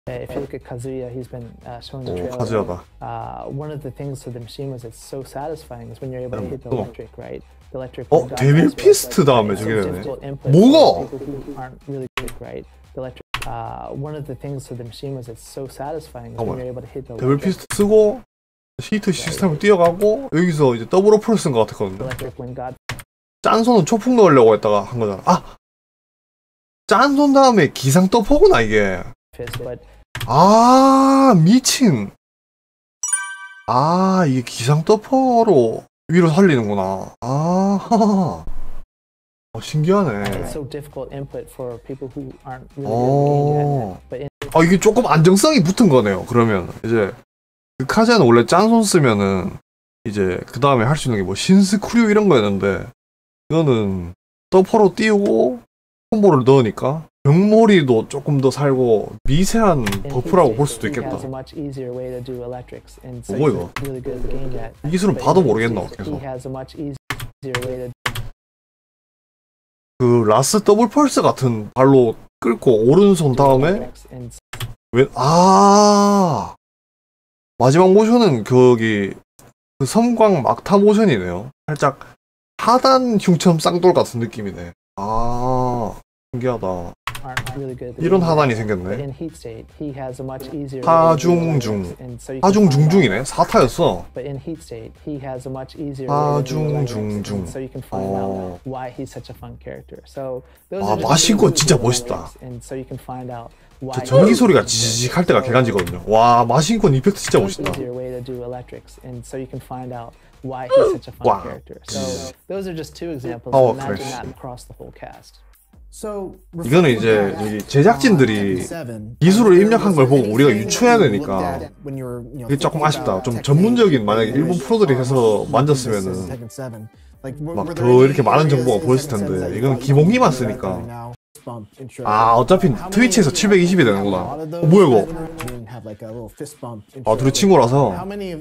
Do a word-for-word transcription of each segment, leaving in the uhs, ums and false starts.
If you look at Kazuya, he's been uh, showing the 오, trailer. 카즈야다. Uh, one of the things to the machine was it's so satisfying is when you're able to hit the 또. electric, right? The electric. 어, 데빌 피스트 다음에 저게 되네. 뭐가? People who aren't really quick, right? The electric. Uh, one of the things to the machine was it's so satisfying is when you're able to hit the 데빌 electric. 피스트 쓰고 히트 시스템을 뛰어가고 여기서 이제 더블 어플을 쓴 것 같았거든요. Electric when God. 짠손은 초풍 넣으려고 했다가 한 거잖아. 아! 짠손 다음에 기상 떠포구나 이게. But 아 미친. 아 이게 기상 떠포로 위로 살리는구나. 아 어, 신기하네. it's so difficult input for people who aren't really good at the game yet. But in 아 이게 조금 안정성이 붙은 거네요. 그러면 이제 그 카즈야는 원래 짠손 쓰면은 이제 그 다음에 할 수 있는 게 뭐 신스크류 이런 거였는데 이거는 떠포로 띄우고 콤보를 넣으니까 병머리도 조금 더 살고 미세한 버프라고 볼 수도 있겠다. 뭐 이거? 이 기술은 봐도 모르겠나 계속. 그 라스 더블 펄스 같은 발로 끌고 오른손 다음에 왜 아 마지막 모션은 거기 그 섬광 막타 모션이네요. 살짝 하단 흉첨 쌍돌 같은 느낌이네. 아 신기하다. 이런 하단이 생겼네. 하중중 하중중중이네. 사타였어. 하중중중. 어. 아 마신건 진짜 멋있다. 저 전기 소리가 지지직 할 때가 개간지거든요. 와 마신건 이펙트 진짜 멋있다. Why he's such a fun wow. character. So those are just two examples. Oh, Imagine Chris. that across the whole cast. So 이거는 이제 이 제작진들이 기술을 입력한 걸 보고 우리가 유추해야 되니까 이게 조금 아쉽다. 좀 전문적인 만약에 일본 프로들이 해서 만졌으면은 막 더 이렇게 많은 정보가 보였을 텐데 이건 기본기만 쓰니까. 아 어차피 트위치에서 칠백이십이 되는구나. 어, 뭐야 이거? 아 둘이 친구라서.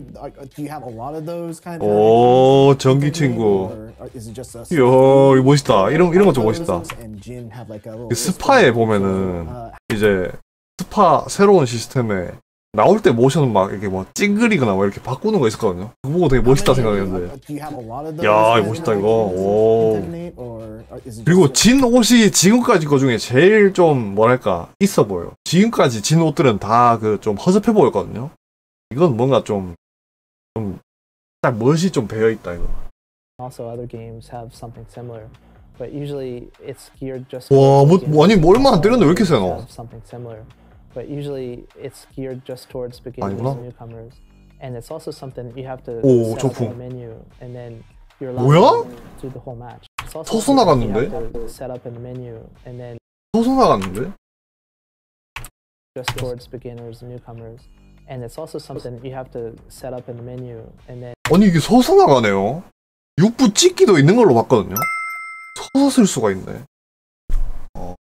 오 전기 친구. 이야 이거 멋있다. 이런 이런 거 좀 멋있다. 스파에 보면은 이제 스파 새로운 시스템에 나올 때 모션은 막 이렇게 뭐 찡그리거나 뭐 이렇게 바꾸는 거 있었거든요. 그거 보고 되게 멋있다 생각했는데. 야 이거 멋있다 이거. 오. 그리고 진 옷이 지금까지 거 중에 제일 좀 뭐랄까 있어 보여. 지금까지 진 옷들은 다 그 좀 허접해 보였거든요. 이건 뭔가 좀 좀 딱 멋이 좀 배어 있다 이거. Also, other games have something similar, but usually it's geared just. 와, 뭐, 뭐 아니 뭐 얼마나 때렸는데 왜 이렇게 세노? Something similar, but usually it's geared just towards beginners 아니구나. and newcomers, and it's also something you have to 오, set up 조풍. in the menu, and then you're 뭐야? allowed to through the whole match. It's also 서서 something you 나갔는데? have to set up in the menu, and then 서서 나갔는데? just towards beginners and newcomers, and it's also something you have to set up in the menu, and then. 아니 이게 서서 나가네요. 육 부 찍기도 있는 걸로 봤거든요. 서서 쓸 수가 있네. 어.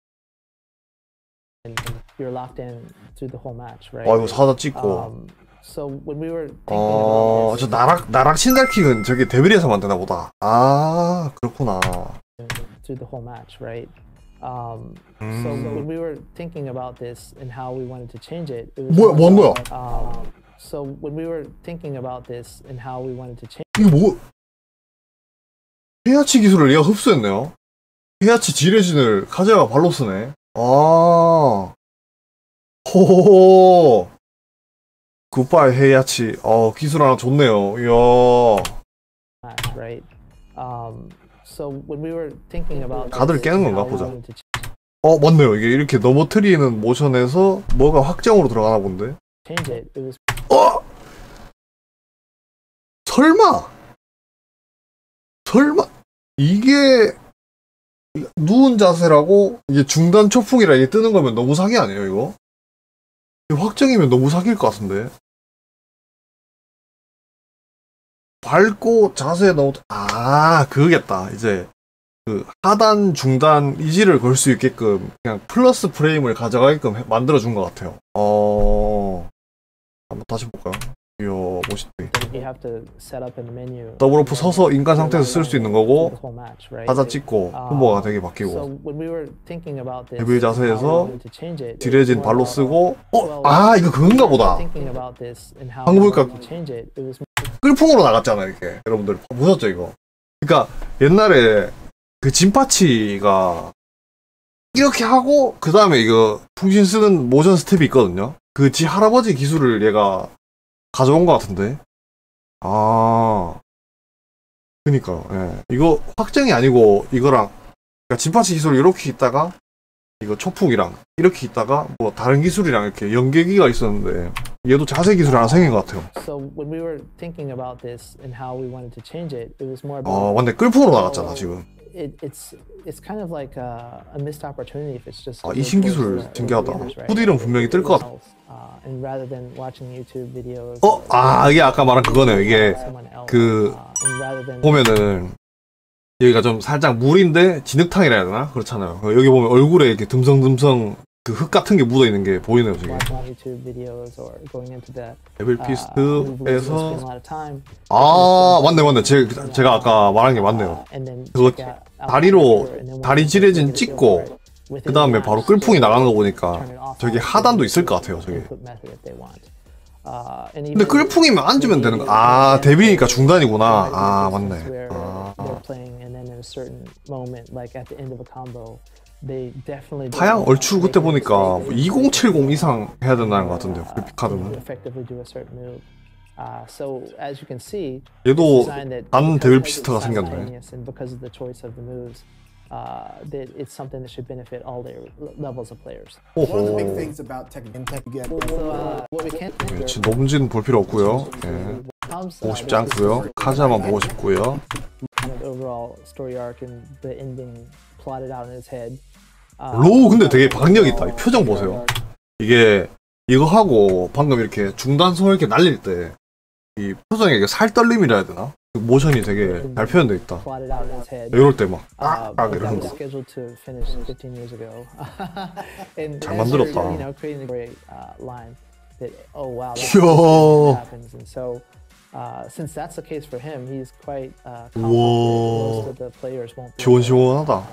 You're locked in through the whole match, right? 아 이거 사다 찍고. Um, so when we were thinking 어, about 저 this, 나락 나락 신달킥은 저게 데빌에서 만드나 보다. 아 그렇구나. through the whole match, right? Um, 음. so when we were thinking about this and how we wanted to change it, it was 뭐야 뭐 한 거야? Um, so when we were thinking about this and how we wanted to change. 이거 뭐? 헤아치 기술을 얘가 흡수했네요. 헤아치 지뢰진을 카즈야가 발로 쓰네. 아, 호호호. 굿바이 헤아치. 어 기술 하나 좋네요. 이야. Match, right? Um, so when we were thinking about 가드를 this 깨는 and 건가? how we 보자. wanted to change 어 맞네요. 이게 이렇게 넘어뜨리는 모션에서 뭐가 확정으로 들어가나 본데. it, it was 어? 설마? 설마? 이게 누운 자세라고 이게 중단 초풍이라 이게 뜨는 거면 너무 사기 아니에요 이거? 이거 확정이면 너무 사기일 것 같은데. 밟고 자세 너무 아 그거겠다. 이제 그 하단 중단 이지를 걸 수 있게끔 그냥 플러스 프레임을 가져가게끔 해- 만들어준 것 같아요. 어 한번 다시 볼까요? 이야 멋있대. You have to set up in the menu. 더블오프 서서 인간 상태에서 쓸 수 있는 거고 타자 찍고 콤보가 되게 바뀌고 So when we were thinking about this, 데빌 자세에서 to change it, 딜해진 발로 쓰고 어? 아 이거 그건가 보다. thinking about this and how 방금 보니까 to change it, it was 끌풍으로 나갔잖아 이렇게. 여러분들 보셨죠 이거? 그러니까 옛날에 그 진파치가 이렇게 하고 그 다음에 이거 풍신 쓰는 모션 스텝이 있거든요. 그 지 할아버지 기술을 얘가 가져온 것 같은데. 아 그니까 예. 이거 확정이 아니고 이거랑 그러니까 진파치 기술 이렇게 있다가 이거 초풍이랑 이렇게 있다가 뭐 다른 기술이랑 이렇게 연계기가 있었는데 얘도 자세 기술이 하나 생긴 것 같아요. So when we were thinking about this and how we wanted to change it, it was more about. 아 맞네 끌풍으로 나갔잖아 지금. It, it's it's kind of like a, a missed opportunity if it's just. 아 이 신기술 신기하다. 후딜은 분명히 뜰 것 같아. Uh, and rather than watching YouTube videos. 어, 아 이게 아까 말한 그거네요. 이게 그 보면은 여기가 좀 살짝 물인데 진흙탕이라 해야 되나? 그렇잖아요. 여기 보면 얼굴에 이렇게 듬성듬성 그 흙 같은 게 묻어 있는 게 보이네요 지금. 데빌 피스트에서 아 맞네 맞네. 제, 제가 아까 말한 게 맞네요. 그거 다리로 다리 지뢰진 찍고 그 다음에 바로 끌풍이 나가는 거 보니까 저기 하단도 있을 것 같아요 저기. 근데 끌풍이면 앉으면 되는 거. 아 데뷔니까 중단이구나. 아 맞네. 아. 파양 얼추 그때 보니까 이공칠공 이상 해야 된다는 것 같은데요 그래픽카드는. 얘도 단 데빌 피스트가 생겼네. Uh, that it's something that should benefit all their levels of players. 오호. One of the big things about Tekken Tech again. So uh, what we can't do. 예, 넘지는 볼 필요 없고요. 예. 보고 싶지 않고요. 카즈야만 보고 싶고요. Kind of overall story arc and the ending plotted out in his head. Uh, 로우 근데 되게 박력 있다. 이 표정 보세요. 이게 이거 하고 방금 이렇게 중단소 이렇게 날릴 때 이 표정에 살 떨림이라 해야 되나? 그 모션이 되게 잘 표현돼 있다. 이럴 때 막 아, 아, 이러는 거. 잘 만들었다. 이야. 시원시원하다.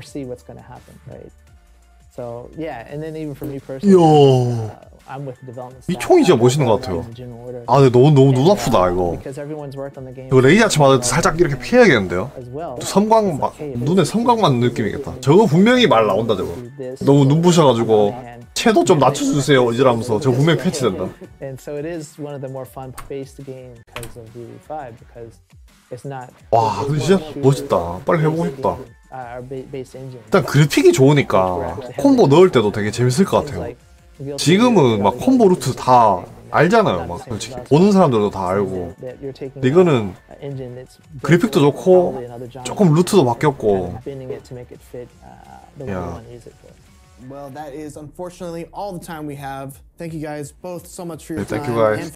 So yeah, and then even for me personally, uh, I'm with the development staff. 이 총이 진짜 멋있는 것 같아요. 아, 근데 너무 너무 눈 아프다 이거. 이거 레이 아치 맞을 때 살짝 이렇게 피해야겠는데요. 섬광 막 눈에 섬광 맞는 느낌이겠다. 저거 분명히 말 나온다 저거. 너무 눈부셔가지고 채도 좀 낮춰주세요 이러면서 저거 분명히 패치된다. And so it is one of the more fun-paced games because of V five because it's not. 와, 근데 진짜 멋있다. 빨리 해보고 싶다. 일단 그래픽이 좋으니까 콤보 넣을 때도 되게 재밌을 것 같아요. 지금은 막 콤보 루트 다 알잖아요. 막 솔직히 보는 사람들도 다 알고. 근데 이거는 그래픽도 좋고 조금 루트도 바뀌었고. 야. Well, that is unfortunately all the time we have. Thank you guys both so much for your 네, thank time. you guys.